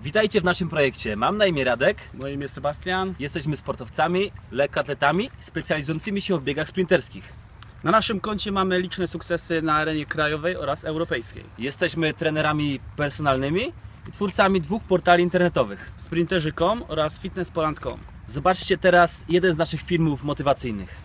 Witajcie w naszym projekcie. Mam na imię Radek. Moje imię Sebastian. Jesteśmy sportowcami, lekkoatletami specjalizującymi się w biegach sprinterskich. Na naszym koncie mamy liczne sukcesy na arenie krajowej oraz europejskiej. Jesteśmy trenerami personalnymi i twórcami 2 portali internetowych: Sprinterzy.com oraz Fitnesspoland.com. Zobaczcie teraz jeden z naszych filmów motywacyjnych.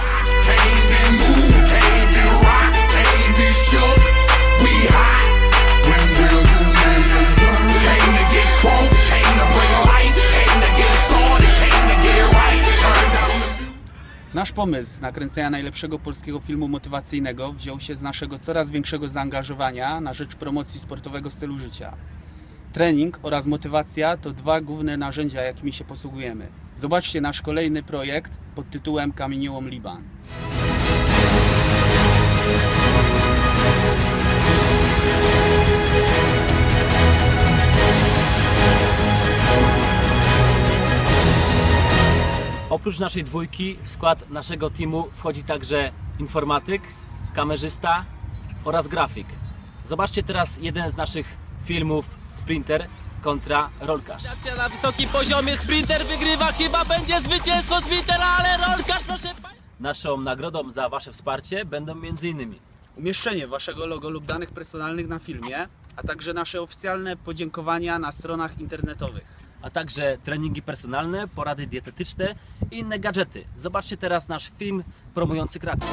Nasz pomysł nakręcenia najlepszego polskiego filmu motywacyjnego wziął się z naszego coraz większego zaangażowania na rzecz promocji sportowego stylu życia. Trening oraz motywacja to 2 główne narzędzia, jakimi się posługujemy. Zobaczcie nasz kolejny projekt pod tytułem Kamieniołom Liban. Oprócz naszej dwójki w skład naszego teamu wchodzi także informatyk, kamerzysta oraz grafik. Zobaczcie teraz jeden z naszych filmów: sprinter kontra rolkarz. Na wysokim poziomie sprinter wygrywa, chyba będzie zwycięstwo sprintera, ale rolkarz, proszę państwa. Naszą nagrodą za Wasze wsparcie będą m.in. Umieszczenie Waszego logo lub danych personalnych na filmie, a także nasze oficjalne podziękowania na stronach internetowych. a także treningi personalne, porady dietetyczne i inne gadżety. Zobaczcie teraz nasz film promujący Kraków.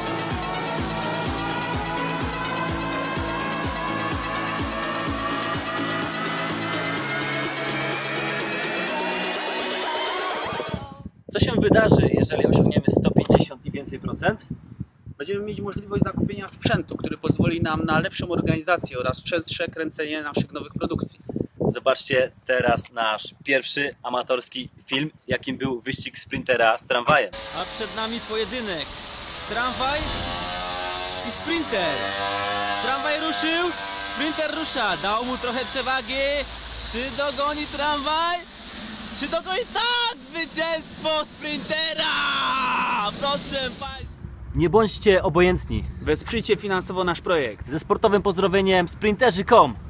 Co się wydarzy, jeżeli osiągniemy 150 i więcej procent? Będziemy mieć możliwość zakupienia sprzętu, który pozwoli nam na lepszą organizację oraz częstsze kręcenie naszych nowych produkcji. Zobaczcie teraz nasz pierwszy amatorski film, jakim był wyścig sprintera z tramwajem. A przed nami pojedynek. Tramwaj i sprinter. Tramwaj ruszył, sprinter rusza. Dał mu trochę przewagi. Czy dogoni tramwaj? Czy dogoni? Tak! Zwycięstwo sprintera! Proszę państwa. Nie bądźcie obojętni. Wesprzyjcie finansowo nasz projekt. Ze sportowym pozdrowieniem Sprinterzy.com.